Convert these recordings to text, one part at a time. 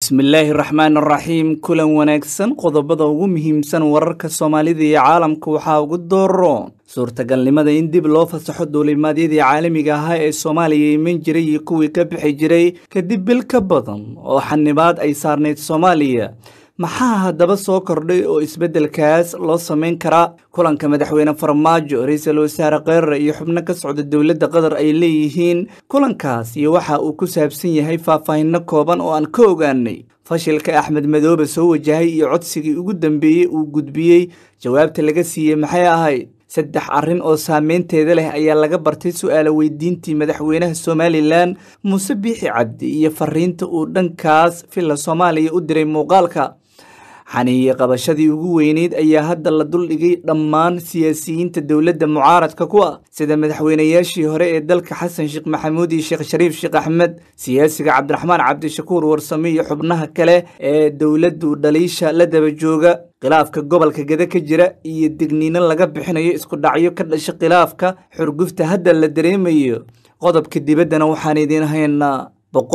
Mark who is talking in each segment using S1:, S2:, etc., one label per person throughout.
S1: bismillaahi raxmaani raxiim kulan wanaagsan qodobada ugu muhiimsan wararka Soomaalida iyo caalamka waxaa ugu dooro suurtagalnimada in dib loo fasaxo duulimaadyadii caalamiga ah ee Soomaaliya iman jiray iyo kuwii ka bixi jiray kadib bil ka badan oo xanibaad ay saarneyd Soomaaliya maxaa haddaba soo kordhay oo isbeddelkaas loo sameyn karaa kulanka madaxweyne Farmaajo ra'iisul wasaare Kheyre iyo xubno ka socda dawladda Qatar ay leeyihiin kulankaas iyo waxa uu ku saabsan yahay faahfaahin kooban oo aan ka ogaanay fashilka Axmed Madoobe soo wajahay iyo codsigii ugu dambeeyay uu gudbiyay jawaabta laga siiyay maxay ahayd saddex arrin oo saameynteeda leh ayaa laga bartay su'aalo weydiintii madaxweynaha Somaliland Muuse Biixi Cabdi iyo fariinta uu dhankaas filla Soomaaliya u diray muuqaalka xaniye qabashadii ugu weyneed ayaa hadda la dul dhigay dhammaan siyaasiyiinta dawladda mucaaradka ku ah sida madaxweynayaashii hore ee dalka Xasan Sheekh Maxamuud iyo Sheekh Shariif Sheekh Axmed siyaasiga Cabdiraxmaan Cabdishakuur Warsame iyo xubnaha kale ee dawladdu dhaliisha la daba jooga khilaafka gobolka Gada ka jira iyo digniino laga bixinayo isku dhacyo ka dhashay khilaafka xurgufta hadda la dareemayo qodobka dibaddana waxaan idin haynaa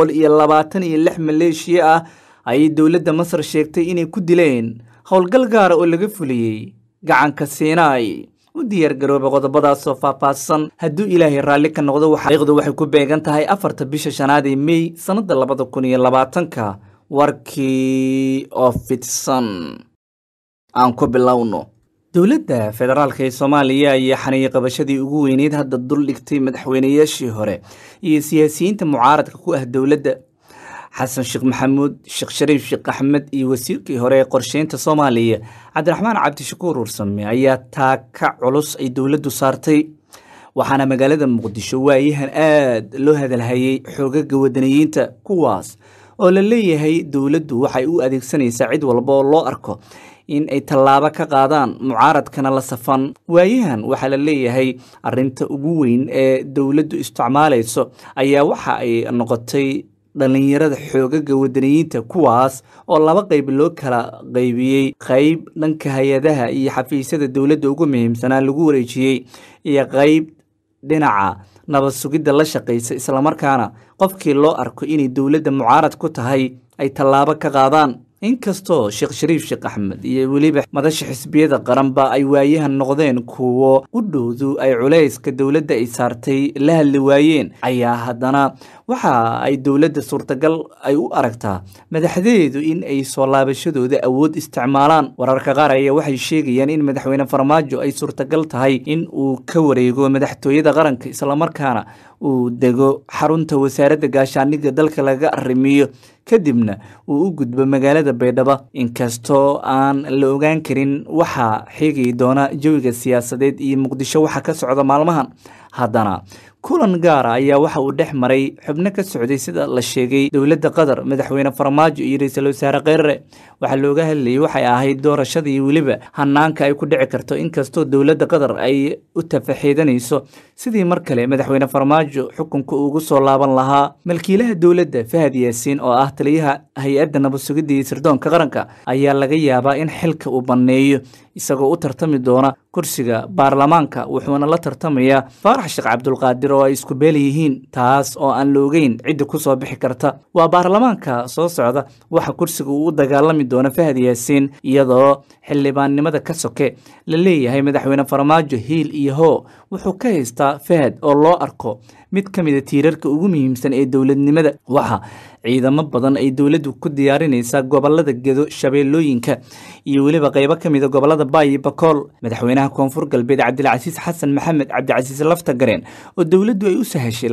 S1: 126 maleeshiya ah ay dawladda Masar sheegtay inay ku dileen howlgal gaar ah oo laga fuliyay gacanka Siinay u diyaar garooba qodobadaas oo faahfaahsan hadduu Ilaahay raalli ka noqdo waxay ku beegan tahay 4 bisha shanaad ee May sanada 2020 warkii oo fidsan aan ku bilowno dawladda federaalka ee Soomaaliya ayaa xaniye qabashadii ugu weyneed hadda dul dhigtay madaxweynayaashii hore iyo siyaasiyiinta mucaaradka ku ah dawladda Xasan Sheekh Maxamuud Sheekh Shariif Sheekh Axmed iyo wasiirkii hore ee qorsheynta Soomaaliya Cabdiraxmaan Cabdishakuur Warsame ayaa taaka culus ay dawladdu saartay waxaana magaalada Muqdisho waayahan aad loo hadalhayay xoogagga wadaniyiinta kuwaas oo la leeyahay dawladdu waxay u adeegsanaysaa cid walba oo loo arko in ay tallaabo ka qaadaan mucaaradkana la safan waayahan waxa la leeyahay arrinta ugu weyn ee dawladdu isticmaalayso ayaa waxa ay noqotay dhalinyarada xoogagga wadaniyiinta kuwaas oo laba qayb loo kala qaybiyay qayb dhanka hay'adaha iyo xafiisyada dawladda ugu muhiimsanaa lagu wareejiyay iyo qayb dhinaca nabad sugidda la shaqeysa isla markaana qofkii loo arko inay dawladda mucaarad ku tahay ay tallaabo ka qaadaan inkastoo Sheekh Shariif Sheekh Axmed iyo waliba madasha xisbiyada qaranba ay waayahan noqdeen kuwo u dhowdu ay culayska dawladda ay saartay la hadli waayeen ayaa haddana waxa ay dawladda suurtagal ay u aragtaa madaxdeedu in ay soo laabashadooda awood isticmaalaan wararka qaar ayaa waxay sheegayaan in madaxweyne Farmaajo ay suurtagal tahay in uu ka wareego madaxtooyada qaranka isla markaana uu dego xarunta wasaaradda gaashaandhigga dalka laga arrimiyo kadibna uu u gudbo magaalada Baydhabo inkastoo aan la ogaan karin waxa xigi doona jawiga siyaasadeed iyo Muqdisho waxa ka socda maalmahan haddana kulan gaar ah ayaa waxa uu dhex maray xubno ka socday sida la sheegay dawladda Qatar madaxweyne Farmaajo iyo ra'iisul wasaare Kheyre waxa looga hadlayay waxay ahayd doorashadii waliba hanaanka ay ku dhici karto inkastoo dawladda Qatar ay u tafaxiidanayso sidii mar kale madaxweyne Farmaajo xukunka ugu soo laaban lahaa milkiilaha dawladda Fahad Yaasiin oo ah taliyaha hay'adda nabad sugidda iyo sirdoonka qaranka ayaa laga yaabaa in xilka uu baneeyo isagoo u tartami doona kursiga baarlamaanka wuxuuna la tartamayaa Faarax Sheekh Cabdulqaadir oo ay isku beel yihiin taas oo aan la ogeyn cid ku soo bixi karta waa baarlamaanka soo socda waxa kursiga uu dagaalami doona Fahad Yaasiin iyadoo xildhibaannimada ka soke la leeyahay madaxweyne Farmaajo hiil iyo hoo wuxuu ka haystaa Fahad oo loo arko mid ka mid ah tiirarka ugu muhiimsan ee dawladnimada waxa ciidamo badan ay dawladdu ku diyaarinaysaa gobolada Gedo Shabeellooyinka iyo waliba qaybo ka mid ah gobolada Baay iyo Bakool madaxweynaha Koonfur Galbeed Cabdilcasiis Xasan Maxamed Cabdicasiis Laftagareen oo dawladdu ay u sahashay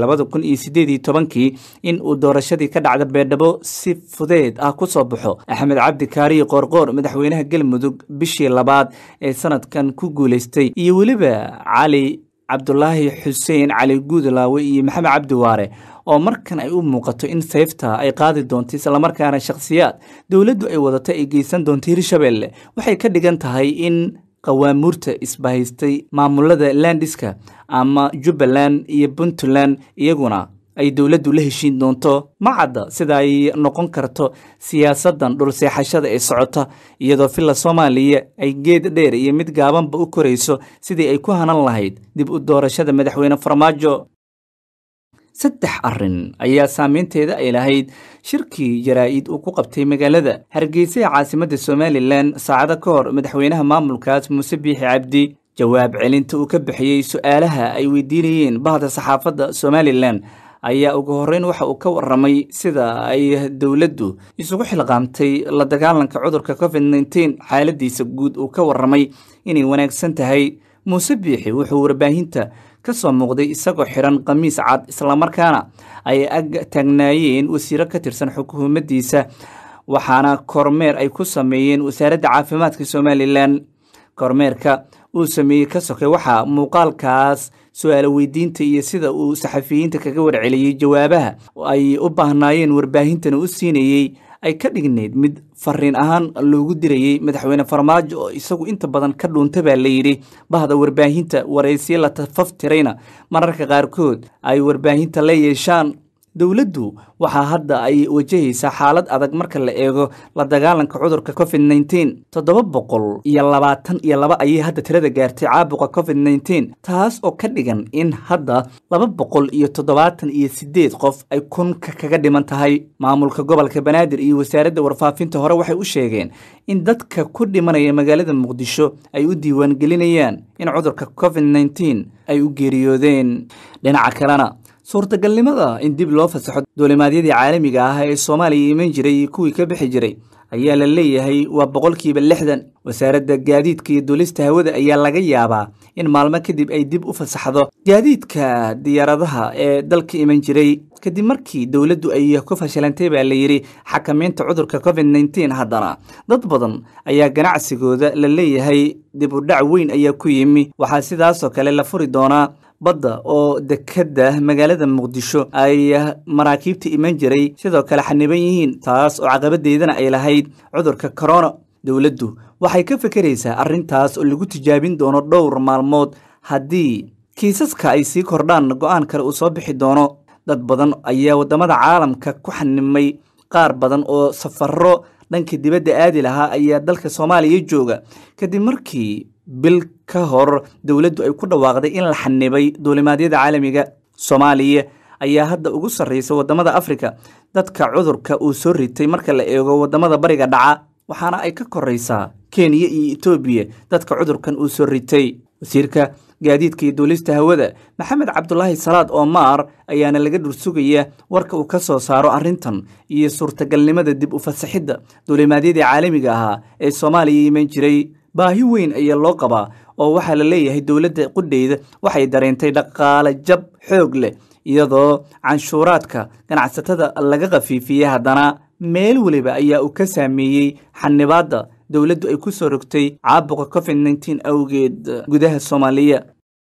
S1: 2018 in uu doorashadii ka dhacda Baydhabo si fudeed ah ku soo baxo Axmed Cabdi Kaariye Qoorqoor madaxweynaha Galmudug bishii labaad ee sanadkan ku guuleystay iyo waliba Cali Cabdullaahi Xuseen Cali Guudlaawe iyo Maxamed Cabdi Waare oo markan ay u muuqato in sayfta ay qaadi doonto isla markaana shakhsiyaad dawladdu ay wadato ay geysan doonto Hirshabeelle waxay ka dhigan tahay in qawaamurta isbahaystay maamulada Landiska ama Jubbaland iyo Puntland iyaguna ay dawladdu la heshiin doonto macada sida ay noqon karto siyaasadan dhul seexashada ee socota iyadoo filla Soomaaliya ay geed dheer iyo mid gaabanba u koreyso sidii ay ku hanan lahayd dib u doorashada madaxweyne Farmaajo saddex arrin ayaa saameynteeda ay lahayd shirkii jaraa'id uu ku qabtay magaalada Hargeysa ee caasimadda Somaliland saacado ka hor madaxweynaha maamulkaas Muuse Biixi Cabdi jawaab celinta uu ka bixiyay su'aalaha ay weydiinayeen bahda saxaafadda Somaliland ayaa ugu horeyn waxa uu ka waramay sida ay dawladdu isugu xilqaamtay la dagaalanka cudurka COVID-19 xaaladiisa guud uu ka waramay inay wanaagsan tahay Muuse Biixi wuxuu warbaahinta ka soo muuqday isagoo xiran qamiis cad isla markaana ay ag taagnaayeen wasiiro ka tirsan xukuumaddiisa waxaana kormeer ay ku sameeyeen wasaaradda caafimaadka Somaliland kormeerka uu sameeyay ka sokay waxa muuqaalkaas su'aal weydiinta iyo sida uu saxafiyiinta kaga warceliyay jawaabaha ay u baahnaayeen warbaahintana u siinayay ay ka dhigneed mid fariin ahaan loogu dirayay madaxweyne Farmaajo oo isagu inta badan ka dhuuntay baa la yiri bahda warbaahinta wareysiyo la tafaftirayna mararka qaarkood ay warbaahinta la yeeshaan dawladdu waxa hadda ay wajahaysaa xaalad adag marka la eego la dagaalanka cudurka COVID-19 722 ayay hadda tirada gaartay caabuqa COVID-19 taas oo ka dhigan in hadda 278 qof ay kunka kaga dhiman tahay maamulka gobolka Banaadir iyo wasaaradda warfaafinta hore waxay u sheegeen in dadka ku dhimanaya magaalada Muqdisho ay u diiwaan gelinayaan in cudurka COVID-19 ay u geeriyoodeen dhinaca kalena suurtagalnimada in dib loo fasaxo duulimaadyadii caalamiga ah ee Soomaaliya iman jiray kuwii ka bixi jiray ayaa la leeyahay waa 60% wasaaradda gaadiidka iyo duulista hawada ayaa laga yaabaa in maalmo kadib ay dib u fasaxdo gaadiidka diyaaradaha ee dalka iman jiray kadib markii dawladdu ay ku fashilantay baa la yiri xakameynta cudurka COVID-19 haddana dad badan ayaa ganacsigooda la leeyahay dib u dhac weyn ayaa ku yimi waxaa sidaas oo kale la furi doonaa badda oo dekada magaalada Muqdisho ay maraakiibta iman jiray sidoo kale xaniban yihiin taas oo caqabadeedana ay lahayd cudurka corona dawladdu waxay ka fikiraysaa arrintaas oo lagu tijaabin doono dhowr maalmood haddii kiisaska ay sii kordhaan go'aan kale uu soo bixi doono dad badan ayaa wadamada caalamka ku xanimay qaar badan oo safarro dhanka dibadda aadi lahaa ayaa dalka Soomaaliya jooga kadib markii bil ka hor dawladdu ay ku dhawaaqday in la xanibay duulimaadyada caalamiga Soomaaliya ayaa hadda ugu sarreeyay wadamada Afrika dadka cudurka uu soo ritay marka la eego wadamada bariga dhaca waxaana ay ka koreysaa Kenya iyo Ethiopia dadka cudurkan uu soo ritay wasiirka gaadiidka iyo duulista hawada Maxamed Cabdullaahi Salaad Omar ayaana laga dhursugaya warka uu ka soo saaro arrintan iyo suurtagalnimada dib u fasaxidda duulimaadyada caalamiga ah ee Soomaaliya iman jiray baahi weyn ayaa loo qabaa oo waxa la leeyahay dawladda qudheeda waxay dareentay dhaqaale jab xoog leh iyadoo canshuuraadka ganacsatada laga qafiifiyay haddana meel waliba ayaa uu ka saameeyay xanibaadda dawladdu ay ku soo rogtay caabuqa COVID-19 awgeed gudaha Soomaaliya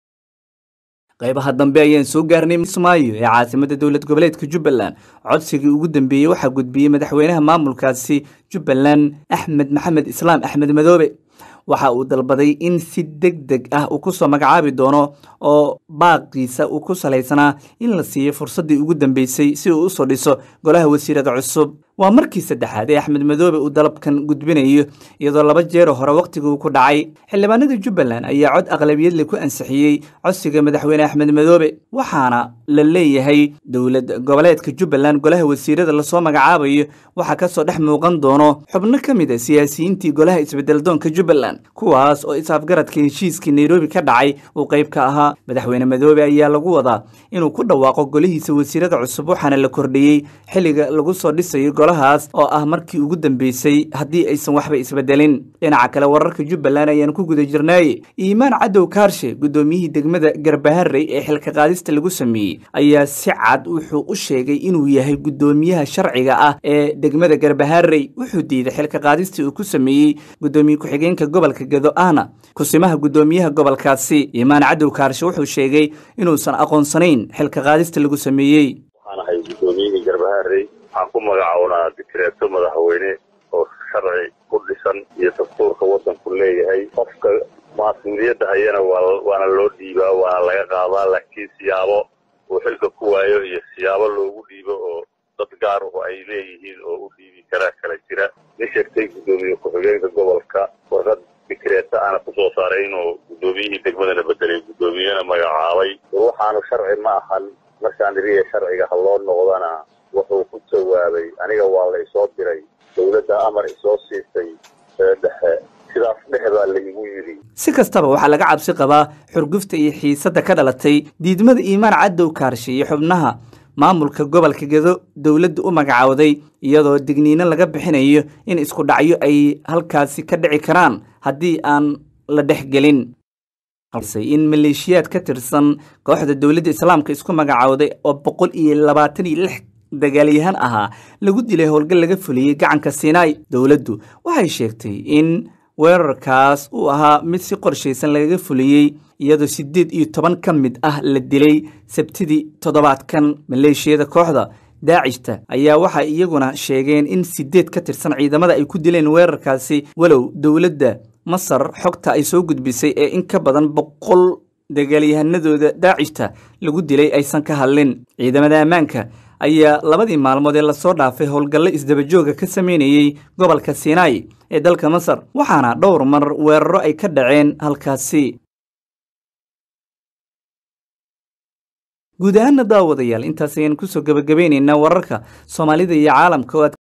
S1: qaybaha dambe ayaan soo gaarnay Kismaayo ee caasimadda dawlad goboleedka Jubbaland codsigii ugu dambeeyay waxa gudbiyay madaxweynaha maamulkaasi Jubbaland Axmed Maxamed Islaam Axmed Madoobe waxa uu dalbaday in si degdeg ah uu ku soo magacaabi doono oo baaqiisa uu ku saleysanaa in la siiyo fursadii ugu dambeysay si uu u soo dhiso golaha wasiirada cusub waa markii saddexaad ee Axmed Madoobe uu dalabkan gudbinayo iyadoo laba jeer hore waqtigu ku dhacay xildhibaanada Jubbaland ayaa cod aqlabiyad leh ku ansixiyay codsiga madaxweyne Axmed Madoobe waxaana la leeyahay dawlad goboleedka Jubbaland golaha wasiirada la soo magacaabayo waxa ka soo dhex muuqan doono xubno kamid ah siyaasiyiintii golaha isbedel doonka Jubbaland kuwaas oo isafgaradka heshiiskii Nairobi ka dhacay uu qayb ka ahaa madaxweyne Madoobe ayaa lagu wadaa inuu ku dhawaaqo golihiisa wasiirada cusub waxaana la kordhiyay xilliga lagu soo dhisayo golahaas oo ah markii ugu dambeysay haddii aysan waxba isbedelin dhinaca kale wararka Jubbaland ayaan ku guda jirnay Iimaan Cadow Kaarshe gudoomiyihii degmada Garbaharey ee xilka qaadista lagu sameeyay ayaa si cad wuxuu u sheegay inuu yahay gudoomiyaha sharciga ah ee degmada Garbaharey wuxuu diiday xilka qaadista uu ku sameeyay gudoomiye ku-xigeenka gobolka Gado ahna kusimaha gudoomiyaha gobolkaasi Iimaan Cadow Kaarshe wuxuu sheegay inuusan aqoonsanayn xilka qaadista lagu sameeyay
S2: waxaan gudoomiyaha Garbaharey waxaan ku magacaabnaa dikreeto madaxweyne oo sharci ku dhisan iyo dastuurka wadanku leeyahay qofka mas'uuliyadda hayana waana loo dhiibaa waana laga qaadaa laakiin siyaabo uu xilka ku waayo iyo siyaabo loogu dhiibo oo dad gaar ah ay leeyihiin oo u dhiibi kara kala jira sheegtay gudoomiye ku-xigeenka gobolka warqad dikreeto ana ku soo saaray inuu gudoomiyihii degmadana bedelay gudoomiyana magacaabay waxaanu sharci ma ahan ma markaan iriya sharciga ha loo noqdana wuxuu ku jawaabay aniga waa la isoo diray dawladda amar isoo siisay dhexe sidaas dhexe baa la igu yidhi
S1: si kastaba waxaa laga cabsi qabaa xurgufta iyo xiisadda ka dhalatay diidmada Iimaan Cadow Kaarshe iyo xubnaha maamulka gobolka Gedo dawladdu u magacaawday iyadoo digniino laga bixinayo in isku dhacyo ay halkaasi ka dhici karaan haddii aan la dhexgelin halse in maleeshiyaad ka tirsan kooxda dawladda islaamka isku magacaawday oo 126 dagaalyahan ahaa lagu dilay howlgal laga fuliyay gacanka Sinai dawladdu waxay sheegtay in weerarkaas uu ahaa mid si qorsheysan laga fuliyay iyadoo 18 ka mid ah la dilay sabtidii toddobaadkan maleeshiyada kooxda daacishta ayaa waxa iyaguna sheegeen in 8 ka tirsan ciidamada ay ku dileen weerarkaasi walow dawladda Masar xogta ay soo gudbisay ee in ka badan 100 dagaalyahanadooda daacishta lagu dilay aysan ka hadlin ciidamada ammaanka ayaa labadii maalmood ee la soo dhaafay howlgalle isdaba jooga ka sameynayay gobolka Sinai ee dalka Masar waxaana dhowr mar weeraro ay ka dhaceen halkaasi guud ahaan daawadayaal intaas ayaan ku soo gabagabeynayna wararka Soomaalida iyo caalamka